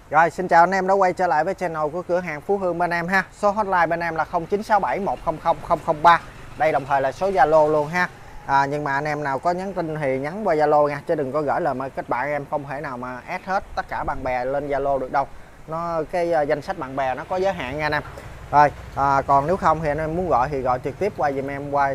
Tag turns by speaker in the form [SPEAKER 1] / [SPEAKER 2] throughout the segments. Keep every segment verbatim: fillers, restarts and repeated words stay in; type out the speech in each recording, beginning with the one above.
[SPEAKER 1] Rồi, xin chào anh em đã quay trở lại với channel của cửa hàng Phú Hương bên em ha. Số hotline bên em là không chín sáu bảy một không không không không ba. Đây đồng thời là số Zalo luôn ha. À, nhưng mà anh em nào có nhắn tin thì nhắn qua Zalo nha, chứ đừng có gửi lời mời kết bạn, em không thể nào mà add hết tất cả bạn bè lên Zalo được đâu. Nó cái uh, danh sách bạn bè nó có giới hạn nha anh em. Rồi, à, còn nếu không thì anh em muốn gọi thì gọi trực tiếp qua giùm em qua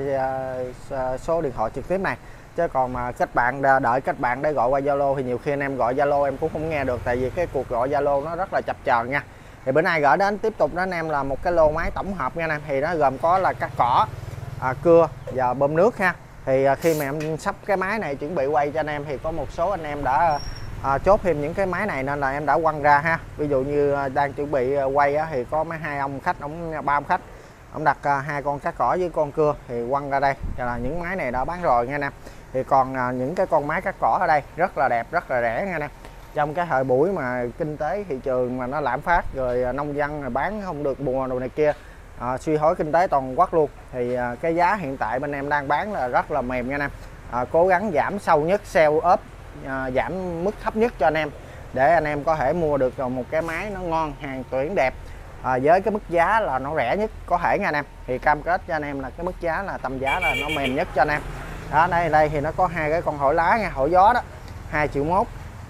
[SPEAKER 1] uh, số điện thoại trực tiếp này. Chứ còn mà kết bạn đợi kết bạn để gọi qua Zalo thì nhiều khi anh em gọi Zalo em cũng không nghe được, tại vì cái cuộc gọi Zalo nó rất là chập chờn nha. Thì bữa nay gửi đến tiếp tục đó anh em là một cái lô máy tổng hợp nha anh em. Thì nó gồm có là cắt cỏ, à, cưa và bơm nước ha. Thì à, khi mà em sắp cái máy này chuẩn bị quay cho anh em thì có một số anh em đã à, chốt thêm những cái máy này nên là em đã quăng ra ha. Ví dụ như à, đang chuẩn bị à, quay á, thì có mấy hai ông khách, ông ba ông khách ông đặt à, hai con cắt cỏ với con cưa thì quăng ra đây, cho là những máy này đã bán rồi nha anh em. Thì còn à, những cái con máy cắt cỏ ở đây rất là đẹp, rất là rẻ nha anh em. Trong cái thời buổi mà kinh tế thị trường mà nó lạm phát rồi, à, nông dân rồi bán không được mùa đồ này kia, à, suy thoái kinh tế toàn quốc luôn, thì à, cái giá hiện tại bên em đang bán là rất là mềm nha anh em. À, cố gắng giảm sâu nhất, sale up, à, giảm mức thấp nhất cho anh em để anh em có thể mua được một cái máy nó ngon, hàng tuyển đẹp, à, với cái mức giá là nó rẻ nhất có thể nha anh em. Thì cam kết cho anh em là cái mức giá là tầm giá là nó mềm nhất cho anh em. Đó, đây đây thì nó có hai cái con hổi lá nha, hổi gió đó, hai triệu mốt,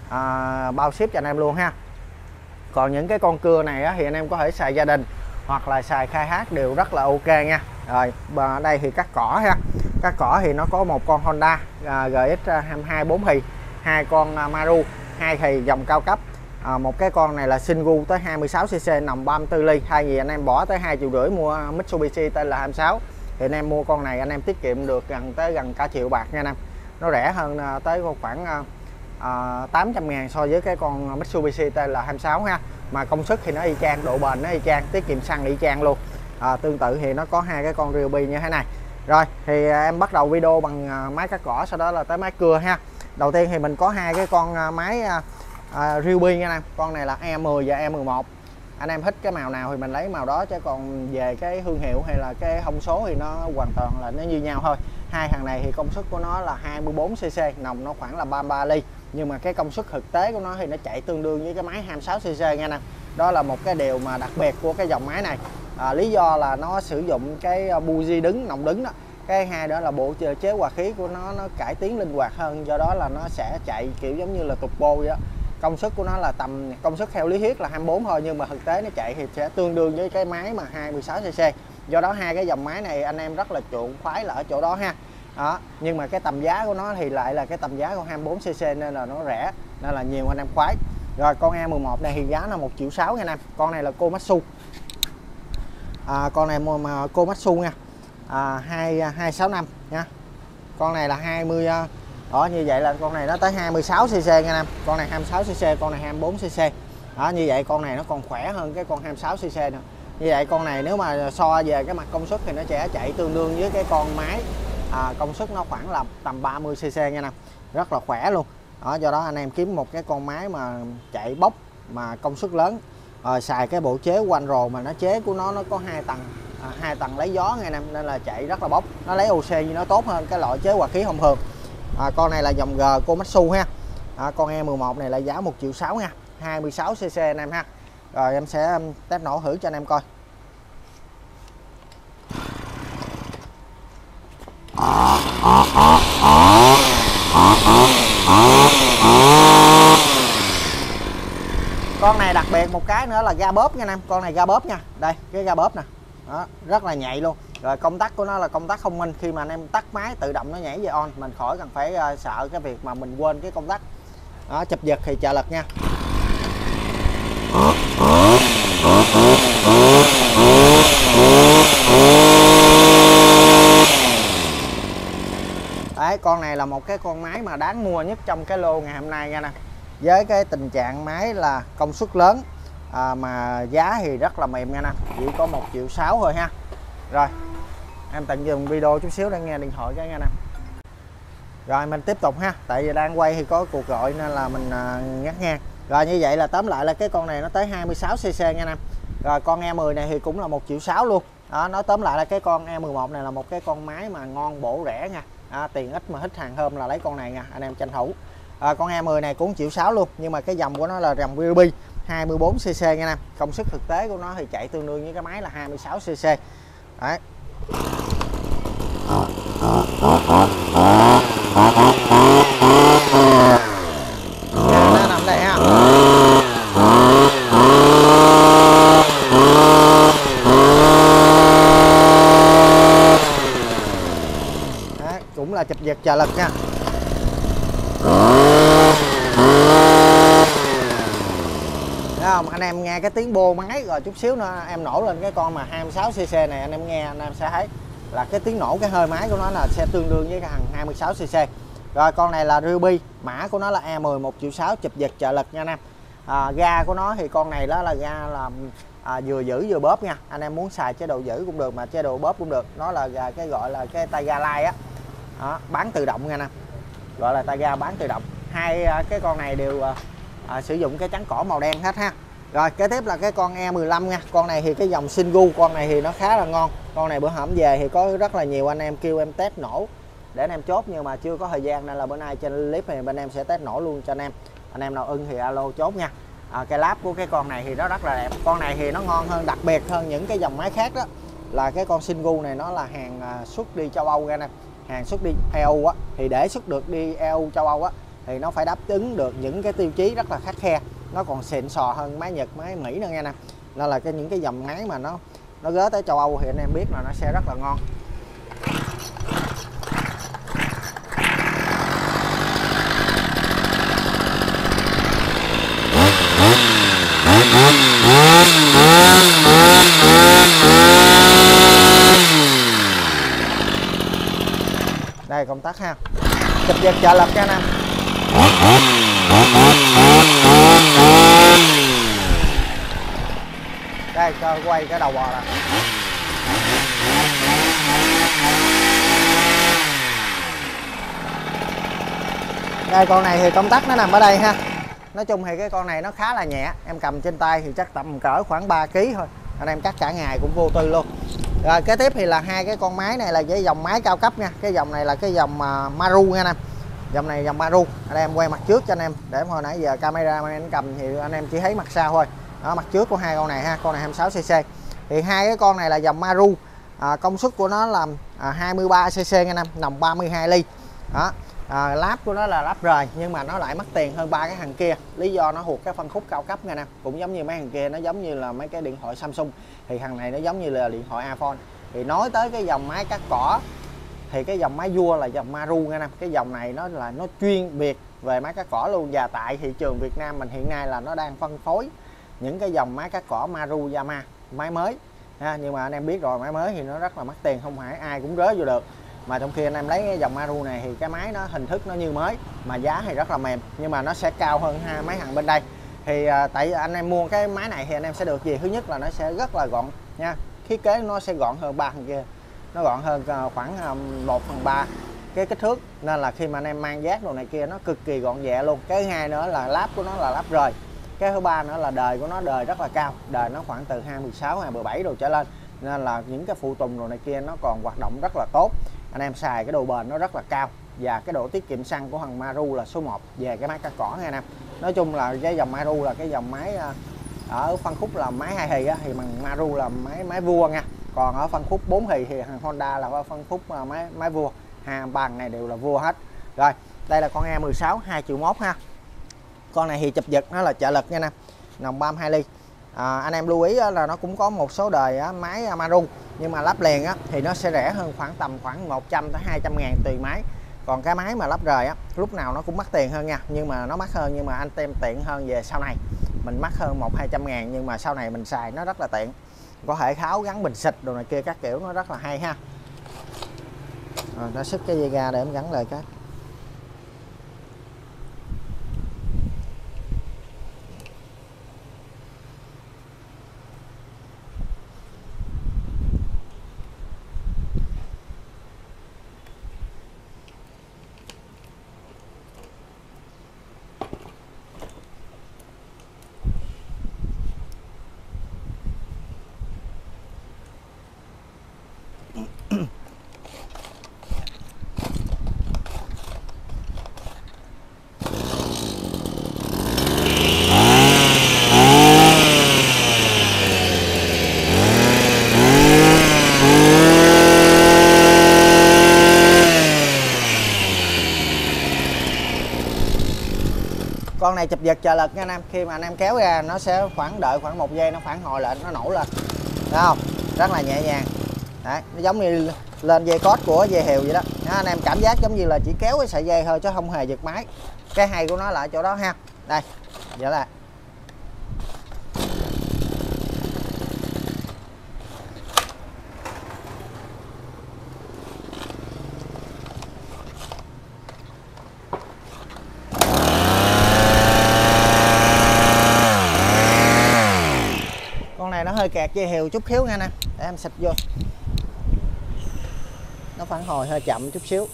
[SPEAKER 1] à, bao ship cho anh em luôn ha. Còn những cái con cưa này á, thì anh em có thể xài gia đình hoặc là xài khai thác đều rất là ok nha. Rồi ở đây thì cắt cỏ ha, cắt cỏ thì nó có một con Honda à, giê ích hai mươi hai bốn thì, hai con à, Maru hai thì dòng cao cấp, à, một cái con này là Singu tới hai mươi sáu xê xê, nòng ba mươi tư ly. Thay vì anh em bỏ tới hai triệu rưỡi mua Mitsubishi tên là hai mươi sáu thì anh em mua con này anh em tiết kiệm được gần tới gần cả triệu bạc nha anh em. Nó rẻ hơn à, tới khoảng à, à, tám trăm ngàn so với cái con Mitsubishi tên là hai mươi sáu ha. Mà công suất thì nó y chang, độ bền nó y chang, tiết kiệm xăng y chang luôn. À, tương tự thì nó có hai cái con Ryobi như thế này. Rồi thì à, em bắt đầu video bằng à, máy cắt cỏ, sau đó là tới máy cưa ha. Đầu tiên thì mình có hai cái con à, máy à, à, Ryobi nha anh em. Con này là E mười và E mười một. Anh em thích cái màu nào thì mình lấy màu đó, chứ còn về cái thương hiệu hay là cái thông số thì nó hoàn toàn là nó như nhau thôi. Hai thằng này thì công suất của nó là hai mươi bốn xê xê, nòng nó khoảng là ba mươi ba ly, nhưng mà cái công suất thực tế của nó thì nó chạy tương đương với cái máy hai mươi sáu xê xê nha anh em. Đó là một cái điều mà đặc biệt của cái dòng máy này. À, lý do là nó sử dụng cái buji đứng, nòng đứng đó. Cái hai đó là bộ chế hòa khí của nó nó cải tiến linh hoạt hơn, do đó là nó sẽ chạy kiểu giống như là turbo vậy đó. Công suất của nó là tầm công suất theo lý thuyết là hai mươi bốn thôi, nhưng mà thực tế nó chạy thì sẽ tương đương với cái máy mà hai mươi sáu xê xê. Do đó hai cái dòng máy này anh em rất là chuộng khoái là ở chỗ đó ha. Đó, nhưng mà cái tầm giá của nó thì lại là cái tầm giá của hai mươi bốn xê xê nên là nó rẻ, nên là nhiều anh em khoái. Rồi con E mười một này thì giá là một triệu sáu nha anh em. Con này là Komatsu. À, con này mà Komatsu nha. À, hai hai sáu năm nha. Con này là hai mươi, đó như vậy là con này nó tới hai mươi sáu xê xê nha anh em. Con này hai mươi sáu xê xê, con này hai mươi bốn xê xê. Đó, như vậy con này nó còn khỏe hơn cái con hai mươi sáu xê xê nữa. Như vậy con này nếu mà so về cái mặt công suất thì nó sẽ chạy tương đương với cái con máy à, công suất nó khoảng là tầm ba mươi xê xê nha anh em. Rất là khỏe luôn. Đó, do đó anh em kiếm một cái con máy mà chạy bốc mà công suất lớn, à, xài cái bộ chế quanh rồ mà nó chế của nó nó có hai tầng, à, hai tầng lấy gió nha anh em, nên là chạy rất là bốc, nó lấy oxy như nó tốt hơn cái loại chế hòa khí thông thường. À, con này là dòng G Komatsu ha. À, con E mười một này là giá một triệu sáu nha, hai mươi sáu xê xê anh em ha. Rồi em sẽ test nổ thử cho anh em coi. Con này đặc biệt một cái nữa là ga bóp nha anh em. Con này ga bóp nha, đây cái ga bóp nè. Đó, rất là nhạy luôn. Rồi công tắc của nó là công tắc thông minh, khi mà anh em tắt máy tự động nó nhảy về on, mình khỏi cần phải uh, sợ cái việc mà mình quên cái công tắc. Đó, chụp giật thì trợ lực nha. Đấy, con này là một cái con máy mà đáng mua nhất trong cái lô ngày hôm nay nha nè. Với cái tình trạng máy là công suất lớn, à, mà giá thì rất là mềm nha nè, chỉ có một triệu sáu thôi ha. Rồi em tận dừng video chút xíu để nghe điện thoại cái nha nè. Rồi mình tiếp tục ha, tại vì đang quay thì có cuộc gọi nên là mình à, ngắt ngang. Rồi như vậy là tóm lại là cái con này nó tới hai mươi sáu xê xê nha em. Rồi con E mười này thì cũng là một triệu sáu luôn. Đó, nói tóm lại là cái con E mười một này là một cái con máy mà ngon bổ rẻ nha. À, tiền ít mà thích hàng hôm là lấy con này nha, anh em tranh thủ. À, con E mười này cũng một triệu sáu luôn, nhưng mà cái dòng của nó là dòng Ryobi. hai mươi bốn xê xê nha em. Công suất thực tế của nó thì chạy tương đương với cái máy là hai mươi sáu xê xê. Đấy. Nó nằm đây ha. Đấy, cũng là chụp giật trợ lực nha. Thấy không? Anh em nghe cái tiếng bô máy rồi chút xíu nữa em nổ lên cái con mà hai mươi sáu xê xê này, anh em nghe anh em sẽ thấy là cái tiếng nổ cái hơi máy của nó là sẽ tương đương với cái thằng hai mươi sáu xê xê. Rồi con này là Ruby, mã của nó là E mười một triệu sáu, chụp giật trợ lực nha anh em. À, ga của nó thì con này đó là ga là à, vừa giữ vừa bóp nha. Anh em muốn xài chế độ giữ cũng được mà chế độ bóp cũng được. Nó là ga, cái gọi là cái tay ga lai á. Đó, bán tự động nha anh em. Gọi là tay ga bán tự động. Hai cái con này đều à, sử dụng cái chắn cỏ màu đen hết ha. Rồi kế tiếp là cái con E mười lăm nha. Con này thì cái dòng Singu, con này thì nó khá là ngon. Con này bữa hổm về thì có rất là nhiều anh em kêu em test nổ để anh em chốt, nhưng mà chưa có thời gian nên là bữa nay trên clip thì bên em sẽ test nổ luôn cho anh em. Anh em nào ưng thì alo chốt nha. À, cái láp của cái con này thì nó rất là đẹp. Con này thì nó ngon hơn, đặc biệt hơn những cái dòng máy khác đó là cái con Singu này nó là hàng à, xuất đi châu Âu ra nè. Hàng xuất đi e u á, thì để xuất được đi e u châu Âu á thì nó phải đáp ứng được những cái tiêu chí rất là khắt khe. Nó còn xịn sò hơn máy Nhật, máy Mỹ nữa nha nè. Nên là cái những cái dòng máy mà nó nó gớ tới châu Âu thì anh em biết là nó sẽ rất là ngon. Đây công tắc ha, chụp giật trợ lực cho anh em. Đây cho quay cái đầu bò nè. Đây con này thì công tắc nó nằm ở đây ha. Nói chung thì cái con này nó khá là nhẹ, em cầm trên tay thì chắc tầm cỡ khoảng ba ki lô gam thôi, anh em cắt cả ngày cũng vô tư luôn. Rồi kế tiếp thì là hai cái con máy này là cái dòng máy cao cấp nha. Cái dòng này là cái dòng uh, Maru nha anh em. Dòng này dòng Maru. Anh em quay mặt trước cho anh em, để hồi nãy giờ camera mà anh cầm thì anh em chỉ thấy mặt sau thôi. Đó, mặt trước của hai con này ha, con này hai mươi sáu xê xê. Thì hai cái con này là dòng Maru. À, công suất của nó là à, hai mươi ba xê xê nha anh em, nòng ba mươi hai ly. Đó. À, láp của nó là láp rời nhưng mà nó lại mắc tiền hơn ba cái thằng kia. Lý do nó thuộc cái phân khúc cao cấp nha nè. Cũng giống như mấy thằng kia, nó giống như là mấy cái điện thoại Samsung, thì thằng này nó giống như là điện thoại iPhone. Thì nói tới cái dòng máy cắt cỏ thì cái dòng máy vua là dòng Maru nha nè. Cái dòng này nó là nó chuyên biệt về máy cắt cỏ luôn, và tại thị trường Việt Nam mình hiện nay là nó đang phân phối những cái dòng máy cắt cỏ Maru Yamaha, máy mới ha. Nhưng mà anh em biết rồi, máy mới thì nó rất là mắc tiền, không phải ai cũng rớ vô được. Mà trong khi anh em lấy cái dòng Maru này thì cái máy nó hình thức nó như mới mà giá thì rất là mềm, nhưng mà nó sẽ cao hơn hai mấy thằng bên đây. Thì à, tại anh em mua cái máy này thì anh em sẽ được gì? Thứ nhất là nó sẽ rất là gọn nha, thiết kế nó sẽ gọn hơn ba thằng kia, nó gọn hơn khoảng một phần ba cái kích thước, nên là khi mà anh em mang vác đồ này kia nó cực kỳ gọn nhẹ luôn. Cái thứ hai nữa là láp của nó là láp rời. Cái thứ ba nữa là đời của nó đời rất là cao, đời nó khoảng từ hai mươi sáu, hai mươi bảy độ trở lên, nên là những cái phụ tùng đồ này kia nó còn hoạt động rất là tốt. Anh em xài cái độ bền nó rất là cao, và cái độ tiết kiệm xăng của thằng Maru là số một về cái máy cắt cỏ nha anh em. Nói chung là cái dòng Maru là cái dòng máy ở phân khúc là máy hai thì á, thì bằng Maru là máy máy vua nha. Còn ở phân khúc bốn thì thì thằng Honda là ở phân khúc máy máy vua. Hai bằng này đều là vua hết. Rồi, đây là con E mười sáu hai triệu mốt ha. Con này thì chụp giật nó là trợ lực nha nè, nòng ba mươi hai ly. À, anh em lưu ý là nó cũng có một số đời á, máy Maru, nhưng mà lắp liền á, thì nó sẽ rẻ hơn khoảng tầm khoảng một trăm tới hai trăm ngàn tùy máy. Còn cái máy mà lắp rời á, lúc nào nó cũng mắc tiền hơn nha, nhưng mà nó mắc hơn nhưng mà anh tem tiện hơn về sau này. Mình mắc hơn một hai trăm ngàn nhưng mà sau này mình xài nó rất là tiện. Có hệ kháo gắn bình xịt đồ này kia các kiểu, nó rất là hay ha. Rồi, nó xích cái dây ga để em gắn lại cái. này chụp giật trợ lực nha anh em, khi mà anh em kéo ra nó sẽ khoảng đợi khoảng một giây nó phản hồi lại nó nổ lên, thấy không, rất là nhẹ nhàng. Đấy, nó giống như lên dây cót của dây hều vậy đó. Đó, anh em cảm giác giống như là chỉ kéo cái sợi dây thôi chứ không hề giật máy. Cái hay của nó là ở chỗ đó ha. Đây, vậy là con này nó hơi kẹt dây hều chút xíu nha anh em, để em xịt vô, nó phản hồi hơi chậm chút xíu.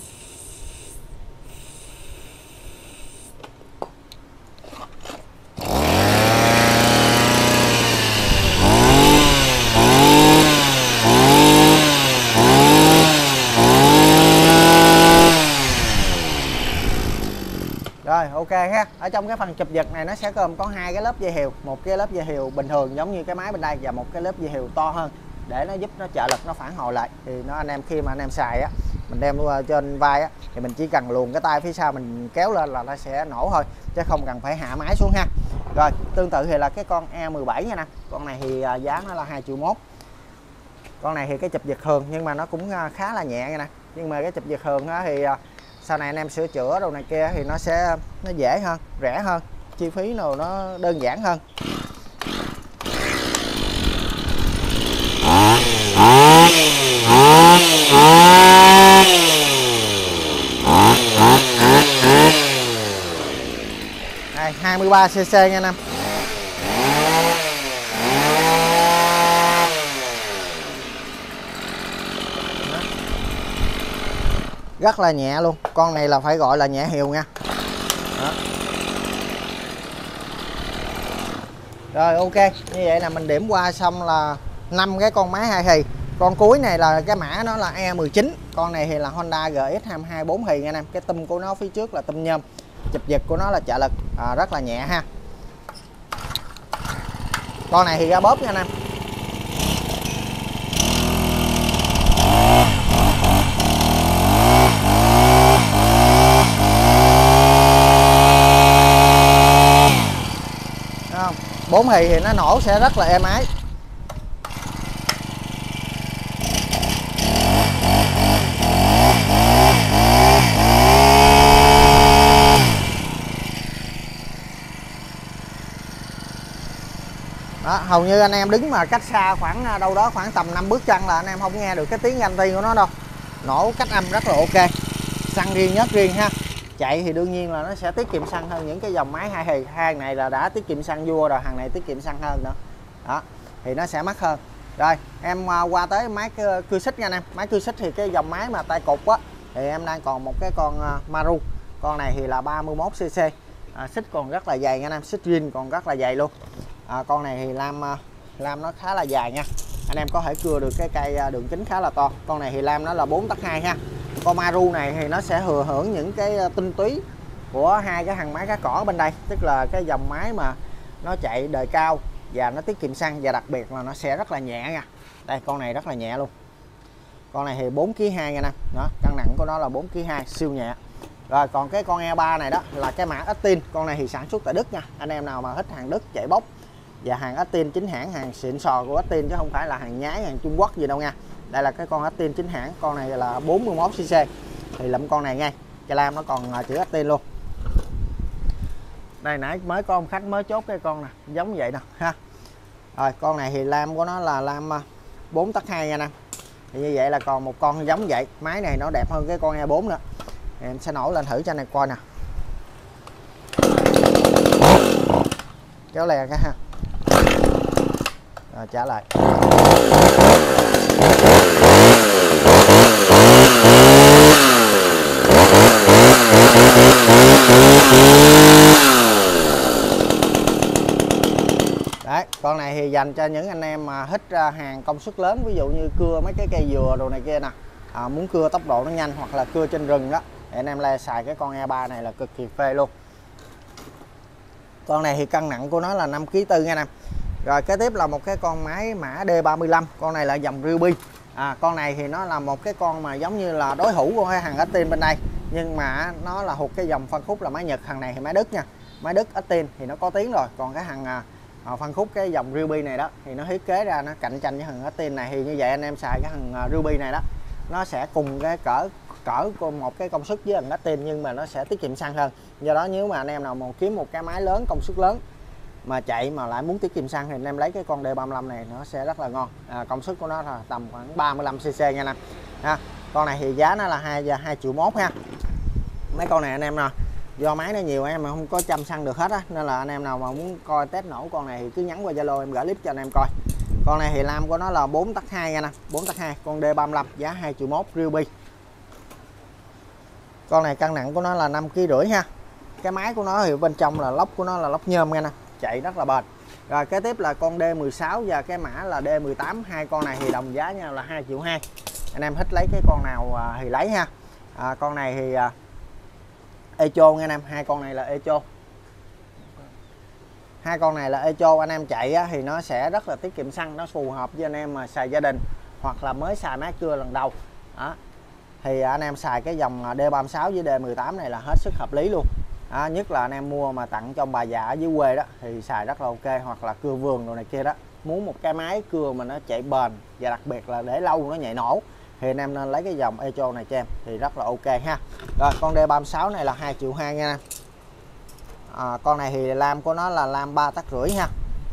[SPEAKER 1] Rồi ok ha. Ở trong cái phần chụp giật này nó sẽ gồm có hai cái lớp dây hều, một cái lớp dây hều bình thường giống như cái máy bên đây và một cái lớp dây hều to hơn để nó giúp nó trợ lực nó phản hồi lại. Thì nó anh em khi mà anh em xài á, mình đem trên vai á thì mình chỉ cần luồn cái tay phía sau mình kéo lên là nó sẽ nổ thôi chứ không cần phải hạ máy xuống ha. Rồi tương tự thì là cái con E mười bảy nha nè, con này thì giá nó là hai triệu mốt. Con này thì cái chụp giật thường nhưng mà nó cũng khá là nhẹ nha nè, nhưng mà cái chụp giật thường á thì sau này anh em sửa chữa đồ này kia thì nó sẽ nó dễ hơn, rẻ hơn, chi phí nào nó đơn giản hơn. Đây, hai mươi ba xê xê nha anh em. Rất là nhẹ luôn, con này là phải gọi là nhẹ hiều nha. Đó. Rồi ok, như vậy là mình điểm qua xong là năm cái con máy hai thì. Con cuối này là cái mã nó là E mười chín, con này thì là Honda G X hai hai bốn thì nha anh em. Cái tum của nó phía trước là tum nhôm, chụp giật của nó là trợ lực, à, rất là nhẹ ha. Con này thì ra bóp nha anh em. Bốn thì thì nó nổ sẽ rất là êm ái. Đó, hầu như anh em đứng mà cách xa khoảng đâu đó khoảng tầm năm bước chân là anh em không nghe được cái tiếng anti của nó đâu. Nổ cách âm rất là ok. Xăng riêng nhớt riêng ha. Chạy thì đương nhiên là nó sẽ tiết kiệm xăng hơn những cái dòng máy hai thì. Hàng này là đã tiết kiệm xăng vua rồi, hàng này tiết kiệm xăng hơn nữa. Đó, thì nó sẽ mắc hơn. Rồi, em qua tới máy cưa xích nha anh em. Máy cưa xích thì cái dòng máy mà tay cụt á thì em đang còn một cái con Maru. Con này thì là ba mươi mốt xê xê. À, xích còn rất là dày nha anh em, xích zin còn rất là dày luôn. À, con này thì lam lam nó khá là dài nha. Anh em có thể cưa được cái cây đường kính khá là to. Con này thì lam nó là bốn tấc hai ha. Con Maru này thì nó sẽ thừa hưởng những cái tinh túy của hai cái thằng máy cá cỏ bên đây, tức là cái dòng máy mà nó chạy đời cao và nó tiết kiệm xăng, và đặc biệt là nó sẽ rất là nhẹ nha. Đây, con này rất là nhẹ luôn. Con này thì bốn ki lô gam hai nha nè. Đó, cân nặng của nó là bốn ki lô gam hai, siêu nhẹ. Rồi còn cái con E ba này đó là cái mã Estin. Con này thì sản xuất tại Đức nha. Anh em nào mà thích hàng Đức chạy bốc và hàng Estin chính hãng, hàng xịn sò của Estin chứ không phải là hàng nhái, hàng Trung Quốc gì đâu nha. Đây là cái con Estin chính hãng, con này là bốn mươi mốt xê xê. Thì lụm con này ngay, cái lam nó còn chữ Estin luôn. Đây nãy mới có ông khách mới chốt cái con nè, giống vậy nè ha. Rồi con này thì lam của nó là lam bốn tấc hai nha nè. Thì như vậy là còn một con giống vậy. Máy này nó đẹp hơn cái con E bốn nữa. Thì em sẽ nổ lên thử cho anh em coi nè. Kéo lè cái ha. Rồi trả lại. Đấy, con này thì dành cho những anh em mà thích hàng công suất lớn, ví dụ như cưa mấy cái cây dừa đồ này kia nè, à, muốn cưa tốc độ nó nhanh hoặc là cưa trên rừng đó, thì anh em lại xài cái con E ba này là cực kỳ phê luôn. Con này thì cân nặng của nó là năm ki lô gam tư nha em. Rồi kế tiếp là một cái con máy mã D ba mươi lăm, con này là dòng Ruby. À, con này thì nó là một cái con mà giống như là đối thủ của cái hàng Estin bên đây, nhưng mà nó là thuộc cái dòng phân khúc là máy Nhật, hàng này thì máy Đức nha. máy Đức Austin thì nó có tiếng rồi. Còn cái thằng à, à, phân khúc cái dòng Ryobi này đó thì nó thiết kế ra nó cạnh tranh với thằng Austin này, thì như vậy anh em xài cái thằng à, Ryobi này đó nó sẽ cùng cái cỡ cỡ một cái công suất với thằng Austin, nhưng mà nó sẽ tiết kiệm xăng hơn. Do đó nếu mà anh em nào mà kiếm một cái máy lớn công suất lớn mà chạy mà lại muốn tiết kiệm xăng thì anh em lấy cái con D ba mươi lăm này nó sẽ rất là ngon. À, công suất của nó là tầm khoảng ba mươi lăm xê xê nha anh em. Ha. Con này thì giá nó là hai hai triệu mốt ha. Mấy con này anh em nào do máy nó nhiều em mà không có chăm xăng được hết á, nên là anh em nào mà muốn coi test nổ con này thì cứ nhắn qua Zalo em gửi clip cho anh em coi. Con này thì lam của nó là bốn tắc hai nha nè, bốn tắc hai, con D ba mươi lăm giá hai triệu mốt Ryobi. Con này cân nặng của nó là năm ki lô gam rưỡi ha. Cái máy của nó thì bên trong là lốc của nó là lốc nhôm nha nè, chạy rất là bền. Rồi kế tiếp là con D mười sáu và cái mã là D mười tám, hai con này thì đồng giá nhau là hai triệu hai. Anh em thích lấy cái con nào thì lấy ha. À, con này thì à, Echo nha anh em, hai con này là Echo. Hai con này là Echo, anh em chạy á, thì nó sẽ rất là tiết kiệm xăng, nó phù hợp với anh em mà xài gia đình hoặc là mới xài máy cưa lần đầu. Đó. Thì anh em xài cái dòng D ba mươi sáu với D mười tám này là hết sức hợp lý luôn. Đó, nhất là anh em mua mà tặng cho bà già ở dưới quê đó thì xài rất là ok, hoặc là cưa vườn đồ này kia đó, muốn một cái máy cưa mà nó chạy bền và đặc biệt là để lâu nó nhạy nổ thì anh em nên lấy cái dòng Echo này cho em thì rất là ok ha. Rồi con D ba mươi sáu này là hai triệu hai nha. À, con này thì lam của nó là lam ba tắc rưỡi ha.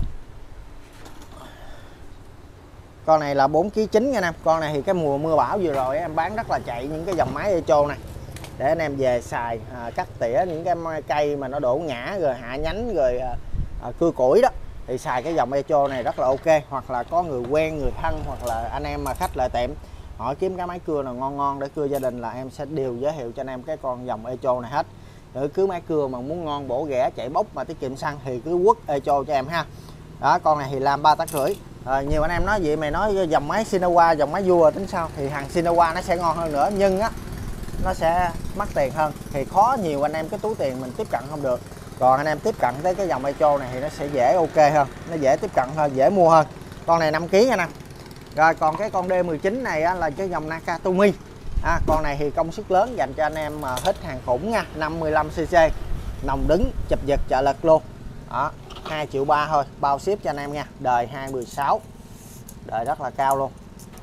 [SPEAKER 1] Con này là bốn ki lô gam chín nha anh em. Con này thì cái mùa mưa bão vừa rồi em bán rất là chạy những cái dòng máy Echo này để anh em về xài, à, cắt tỉa những cái cây mà nó đổ ngã rồi hạ nhánh rồi à, à, cưa củi đó thì xài cái dòng Echo này rất là ok. Hoặc là có người quen, người thân hoặc là anh em mà khách lại tiệm hỏi kiếm cái máy cưa nào ngon ngon để cưa gia đình là em sẽ đều giới thiệu cho anh em cái con dòng Echo này hết. Để cứ máy cưa mà muốn ngon bổ ghẻ chạy bốc mà tiết kiệm xăng thì cứ quất Echo cho em ha. Đó, con này thì làm ba tắc rưỡi. À, nhiều anh em nói vậy mày nói dòng máy Sinawa, dòng máy vua tính sao, thì hàng Sinawa nó sẽ ngon hơn nữa nhưng á nó sẽ mắc tiền hơn, thì khó nhiều anh em cái túi tiền mình tiếp cận không được. Còn anh em tiếp cận tới cái dòng Echo này thì nó sẽ dễ ok hơn, nó dễ tiếp cận hơn, dễ mua hơn. Con này năm ki lô gam nha nè. Rồi còn cái con D mười chín này á, là cái dòng Nakatomi. À, con này thì công suất lớn dành cho anh em mà thích hàng khủng nha, năm mươi lăm xê xê, nòng đứng chụp giật trợ lực luôn. Đó, hai triệu ba thôi, bao ship cho anh em nha, đời hai mười sáu, đời rất là cao luôn.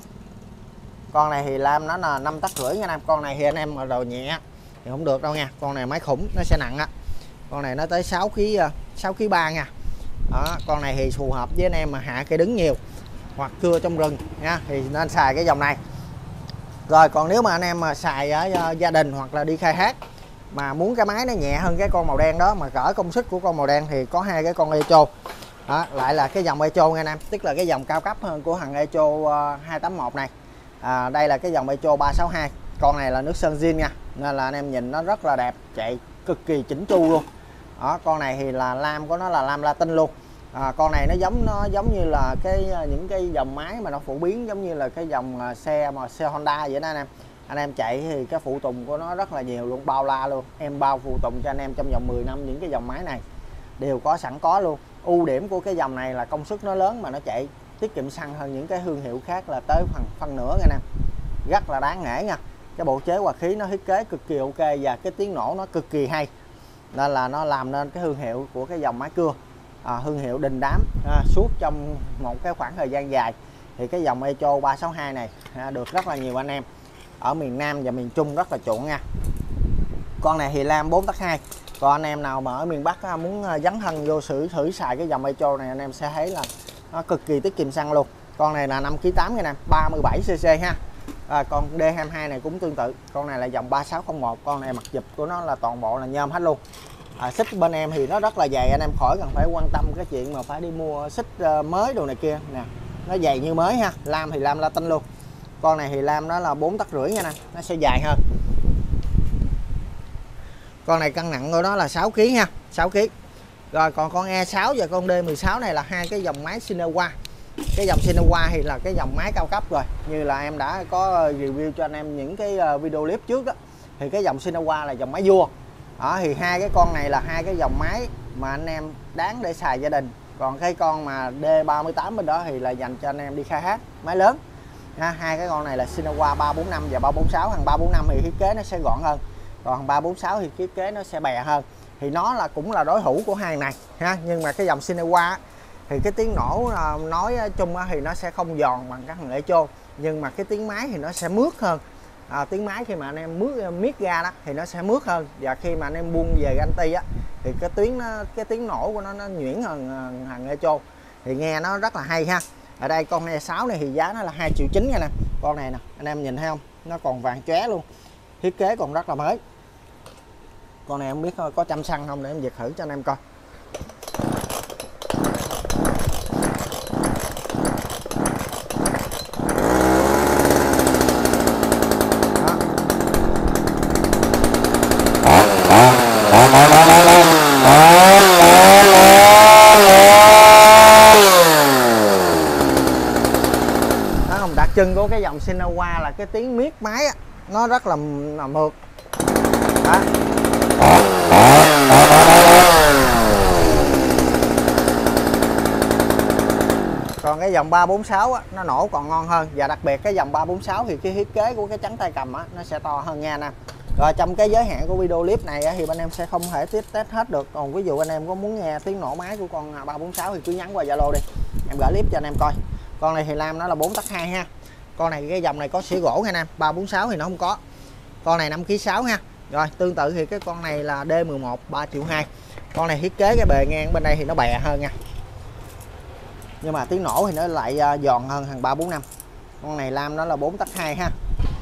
[SPEAKER 1] Con này thì lam nó là năm tắc rưỡi nha anh em. Con này thì anh em mà đồ nhẹ thì không được đâu nha, con này máy khủng nó sẽ nặng á. Con này nó tới sáu ki lô gam, sáu ki lô gam ba nha. Đó, con này thì phù hợp với anh em mà hạ cây đứng nhiều hoặc cưa trong rừng nha, thì nên xài cái dòng này. Rồi còn nếu mà anh em mà xài ở gia đình hoặc là đi khai thác mà muốn cái máy nó nhẹ hơn cái con màu đen đó mà cỡ công suất của con màu đen thì có hai cái con Echo. Đó, lại là cái dòng Echo nha anh em, tức là cái dòng cao cấp hơn của thằng Echo hai tám một này. À, đây là cái dòng Echo ba sáu hai. Con này là nước sơn zin nha, nên là anh em nhìn nó rất là đẹp, chạy cực kỳ chỉnh chu luôn. Đó, con này thì là lam của nó là lam latin luôn. À, con này nó giống nó giống như là cái những cái dòng máy mà nó phổ biến giống như là cái dòng xe mà xe Honda vậy đó anh em. Anh em chạy thì cái phụ tùng của nó rất là nhiều luôn, bao la luôn. Em bao phụ tùng cho anh em trong vòng mười năm, những cái dòng máy này đều có sẵn có luôn. Ưu điểm của cái dòng này là công suất nó lớn mà nó chạy tiết kiệm xăng hơn những cái thương hiệu khác là tới phần phân nửa nha anh em. Rất là đáng nể nha. Cái bộ chế hòa khí nó thiết kế cực kỳ ok và cái tiếng nổ nó cực kỳ hay, nên là nó làm nên cái thương hiệu của cái dòng máy cưa, à, thương hiệu đình đám à, suốt trong một cái khoảng thời gian dài. Thì cái dòng Echo ba sáu hai này à, được rất là nhiều anh em ở miền Nam và miền Trung rất là chuộng nha. Con này thì lam bốn tắc hai. Còn anh em nào mà ở miền Bắc muốn dấn thân vô sử thử xài cái dòng Echo này anh em sẽ thấy là nó cực kỳ tiết kiệm xăng luôn. Con này là năm ki lô gam tám nha em, ba mươi bảy xê xê ha. À, con D hai mươi hai này cũng tương tự. Con này là dòng ba sáu không một. Con này mặt dụp của nó là toàn bộ là nhôm hết luôn. À, xích bên em thì nó rất là dày, anh em khỏi cần phải quan tâm cái chuyện mà phải đi mua xích mới đồ này kia nè, nó dày như mới ha. Lam thì lam latin luôn. Con này thì lam nó là bốn tắc rưỡi nha nè, nó sẽ dài hơn. Con này cân nặng của nó là sáu ki lô gam ha, sáu ki lô gam. Rồi còn con E sáu và con D mười sáu này là hai cái dòng máy Sinawa. Cái dòng Sinawa thì là cái dòng máy cao cấp rồi, như là em đã có review cho anh em những cái video clip trước đó. Thì cái dòng Sinawa là dòng máy vua. Đó, thì hai cái con này là hai cái dòng máy mà anh em đáng để xài gia đình. Còn cái con mà D ba mươi tám bên đó thì là dành cho anh em đi khai thác máy lớn ha. Hai cái con này là Sinawa ba bốn năm và ba bốn sáu. Thằng ba bốn năm thì thiết kế nó sẽ gọn hơn, còn thằng ba bốn sáu thì thiết kế nó sẽ bè hơn. thì nó là cũng là đối thủ của hàng này ha. Nhưng mà cái dòng Shinnewa thì cái tiếng nổ nói chung thì nó sẽ không giòn bằng các thằng Echo, nhưng mà cái tiếng máy thì nó sẽ mướt hơn. À, tiếng máy khi mà anh em mướt miết ra đó thì nó sẽ mướt hơn, và khi mà anh em buông về ganti á thì cái tiếng nó, cái tiếng nổ của nó nó nhuyễn hơn hàng Echo, thì nghe nó rất là hay ha. Ở đây con E sáu này thì giá nó là hai triệu chín nha nè. Con này nè anh em nhìn thấy không, nó còn vàng chóe luôn, thiết kế còn rất là mới. Con này không biết có trăm xăng không để em giật thử cho anh em coi. Đặc trưng của cái dòng Shinnewa là cái tiếng miết máy á, nó rất là, là mượt đó. Còn cái dòng ba bốn sáu á, nó nổ còn ngon hơn, và đặc biệt cái dòng ba bốn sáu thì cái thiết kế của cái chắn tay cầm á, nó sẽ to hơn nha nè. Rồi trong cái giới hạn của video clip này á, thì bên em sẽ không thể tiếp test hết được. Còn ví dụ anh em có muốn nghe tiếng nổ máy của con ba bốn sáu thì cứ nhắn qua Zalo đi, em gửi clip cho anh em coi. Con này thì lam nó là bốn tấc hai ha. Con này cái dòng này có xỉ gỗ nha nam, ba bốn sáu thì nó không có. Con này năm ký sáu ha. Rồi tương tự thì cái con này là D mười một ba triệu hai. Con này thiết kế cái bề ngang bên đây thì nó bè hơn nha, nhưng mà tiếng nổ thì nó lại giòn hơn thằng ba bốn năm. Con này lam nó là bốn tấc hai ha.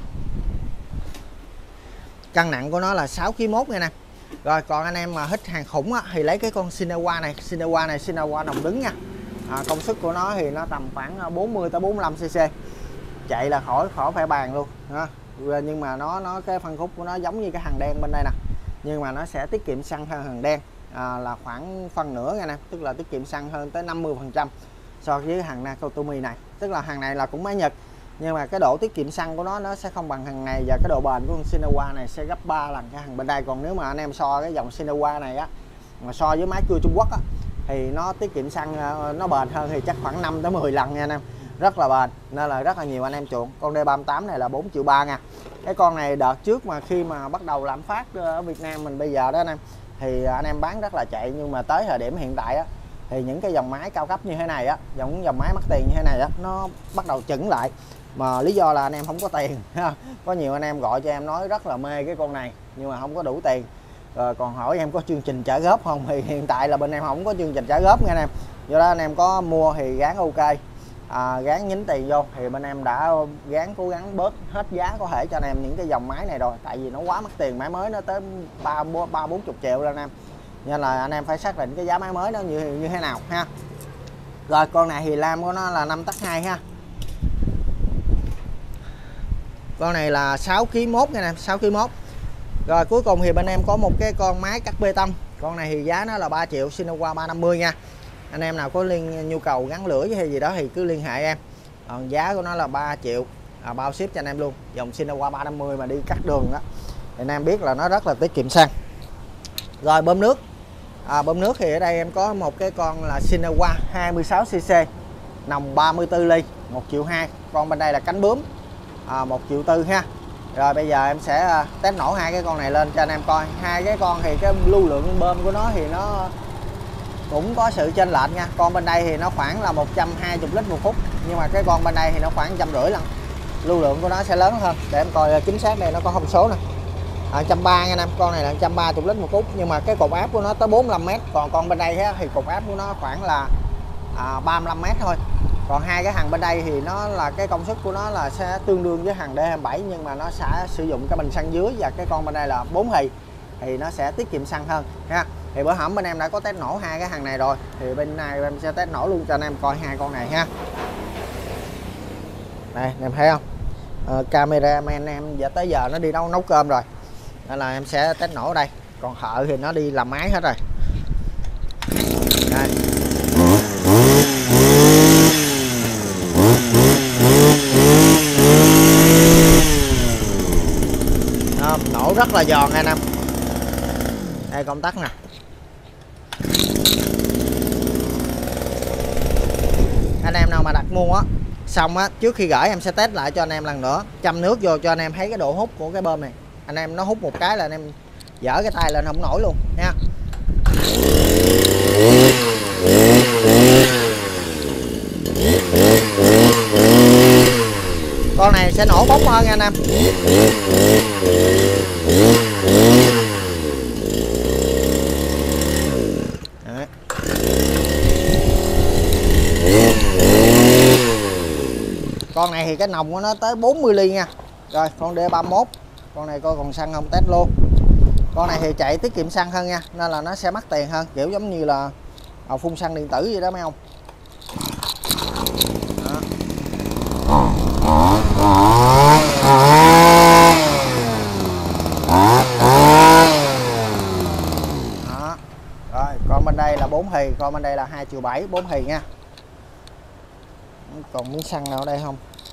[SPEAKER 1] Cân nặng của nó là sáu ký mốt nha nè. Rồi còn anh em mà thích hàng khủng á, thì lấy cái con Shinnewa này. Shinnewa này Shinnewa đồng đứng nha. À, công suất của nó thì nó tầm khoảng bốn mươi tới bốn mươi lăm xê-xê, chạy là khỏi khỏi phải bàn luôn ha. Nhưng mà nó nó cái phân khúc của nó giống như cái hàng đen bên đây nè, nhưng mà nó sẽ tiết kiệm xăng hơn hàng đen, à, là khoảng phân nửa nha nè, tức là tiết kiệm xăng hơn tới năm mươi phần trăm so với hàng Nakatomi này. Tức là hàng này là cũng máy Nhật, nhưng mà cái độ tiết kiệm xăng của nó nó sẽ không bằng hàng này, và cái độ bền của con Shinnewa này sẽ gấp ba lần cái hàng bên đây. Còn nếu mà anh em so cái dòng Shinnewa này á, mà so với máy cưa Trung Quốc á, thì nó tiết kiệm xăng nó bền hơn thì chắc khoảng năm tới mười lần nha anh em, rất là bền, nên là rất là nhiều anh em chuộng. Con D ba mươi tám này là bốn triệu ba nha. Cái con này đợt trước mà khi mà bắt đầu lạm phát ở Việt Nam mình bây giờ đó anh em, thì anh em bán rất là chạy, nhưng mà tới thời điểm hiện tại á, thì những cái dòng máy cao cấp như thế này á, dòng dòng máy mắc tiền như thế này á, nó bắt đầu chững lại, mà lý do là anh em không có tiền. Có nhiều anh em gọi cho em nói rất là mê cái con này nhưng mà không có đủ tiền, rồi còn hỏi em có chương trình trả góp không, thì hiện tại là bên em không có chương trình trả góp nha anh em. Do đó anh em có mua thì gán ok, à, gán nhín tiền vô, thì bên em đã gán cố gắng bớt hết giá có thể cho anh em những cái dòng máy này rồi, tại vì nó quá mắc tiền. Máy mới nó tới ba ba bốn chục triệu lên anh em, nên là anh em phải xác định cái giá máy mới đó như như thế nào ha. Rồi con này thì lam của nó là năm tấc hai ha. Con này là sáu ký mốt nha em, sáu ký mốt. Rồi cuối cùng thì bên em có một cái con máy cắt bê tông. Con này thì giá nó là ba triệu, Shinnewa ba năm mươi nha. Anh em nào có liên nhu cầu gắn lửa hay gì đó thì cứ liên hệ em. Còn giá của nó là ba triệu, à, bao ship cho anh em luôn. Dòng Shinnewa ba năm mươi mà đi cắt đường đó thì anh em biết là nó rất là tiết kiệm xăng. Rồi bơm nước. À, bơm nước thì ở đây em có một cái con là Shinnewa hai mươi sáu xê-xê, nòng ba mươi tư ly, một triệu hai. Con bên đây là cánh bướm, à, một triệu tư ha. Rồi bây giờ em sẽ test nổ hai cái con này lên cho anh em coi. Hai cái con thì cái lưu lượng bơm của nó thì nó cũng có sự chênh lệch nha. Con bên đây thì nó khoảng là một trăm hai mươi lít một phút, nhưng mà cái con bên đây thì nó khoảng một trăm rưỡi lần. Lưu lượng của nó sẽ lớn hơn. Để em coi chính xác đây, nó có thông số nè. À, một trăm ba mươi nha em. Con này là một trăm ba mươi lít một phút, nhưng mà cái cột áp của nó tới bốn mươi lăm mét. Còn con bên đây thì cột áp của nó khoảng là à, ba mươi lăm mét thôi. Còn hai cái hàng bên đây thì nó là cái công suất của nó là sẽ tương đương với hàng D hai mươi bảy, nhưng mà nó sẽ sử dụng cái bình xăng dưới, và cái con bên đây là bốn thì thì nó sẽ tiết kiệm xăng hơn ha. Thì bữa hổm bên em đã có test nổ hai cái hàng này rồi, thì bên này em sẽ test nổ luôn cho anh em coi hai con này ha. Đây em thấy không, ờ, cameraman em giờ tới giờ nó đi nấu nấu cơm rồi, nên là em sẽ test nổ ở đây. Còn thợ thì nó đi làm máy hết rồi. Đây. Đó, nổ rất là giòn anh em. Đây công tắc nè. Anh em nào mà đặt mua á, xong á, trước khi gửi em sẽ test lại cho anh em lần nữa, châm nước vô cho anh em thấy cái độ hút của cái bơm này. Anh em nó hút một cái là anh em dở cái tay lên không nổi luôn nha. sẽ nổ bóng hơn nha anh em. Đấy. Con này thì cái nòng của nó tới bốn mươi ly nha. Rồi con D ba mốt, con này coi còn xăng không, test luôn. Con này thì chạy tiết kiệm xăng hơn nha, nên là nó sẽ mắc tiền hơn, kiểu giống như là phun xăng điện tử vậy đó mấy ông. Đó. Đó. Rồi con bên đây là bốn thì, con bên đây là hai triệu bảy, bốn thì nha. Còn miếng xăng nào ở đây không?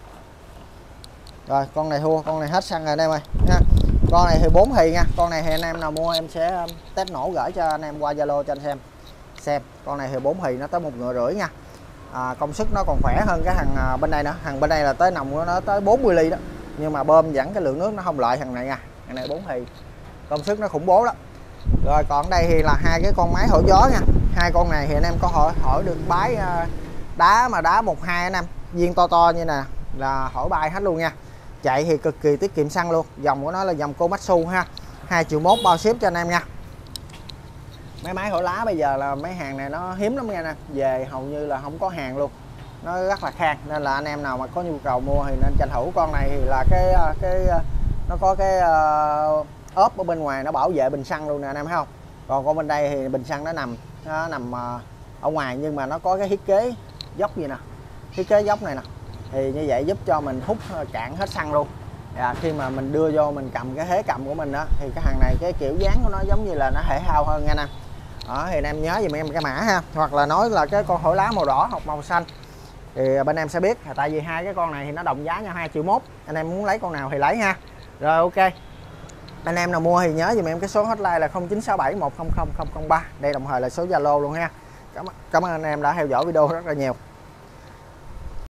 [SPEAKER 1] Rồi con này thua, con này hết xăng rồi đây ơi nha. Con này thì bốn thì nha, con này thì anh em nào mua em sẽ test nổ gửi cho anh em qua Zalo cho anh xem. Xem, con này thì bốn thì nó tới một ngựa rưỡi nha. À, công suất nó còn khỏe hơn cái thằng bên đây nữa, thằng bên đây là tới nòng của nó tới bốn mươi ly đó. Nhưng mà bơm dẫn cái lượng nước nó không lợi thằng này nha. Thằng này bốn thì công suất nó khủng bố đó. Rồi còn đây thì là hai cái con máy thổi gió nha. Hai con này thì anh em có hỏi hỏi được bái đá mà đá một hai anh em, viên to to như nè là hỏi bay hết luôn nha. Chạy thì cực kỳ tiết kiệm xăng luôn. Dòng của nó là dòng Komatsu ha, hai triệu mốt bao ship cho anh em nha. Mấy máy thổi lá bây giờ là mấy hàng này nó hiếm lắm nha nè, về hầu như là không có hàng luôn, nó rất là khan, nên là anh em nào mà có nhu cầu mua thì nên tranh thủ. Con này thì là cái cái nó có cái uh, ốp ở bên ngoài nó bảo vệ bình xăng luôn nè anh em thấy không. Còn con bên đây thì bình xăng nó nằm nó nằm uh, ở ngoài, nhưng mà nó có cái thiết kế dốc gì nè, thiết kế dốc này nè, thì như vậy giúp cho mình hút cạn hết xăng luôn. À, khi mà mình đưa vô mình cầm cái thế cầm của mình đó thì cái hàng này cái kiểu dáng của nó giống như là nó thể thao hơn nha anh em. Đó, thì anh em nhớ giùm em cái mã ha, hoặc là nói là cái con thổi lá màu đỏ hoặc màu xanh thì bên em sẽ biết. Tại vì hai cái con này thì nó đồng giá nhau hai triệu mốt, anh em muốn lấy con nào thì lấy ha. Rồi ok, anh em nào mua thì nhớ giùm em cái số hotline là không chín sáu bảy một không không không không ba, đây đồng thời là số Zalo luôn ha. Cảm, cảm ơn anh em đã theo dõi video rất là nhiều.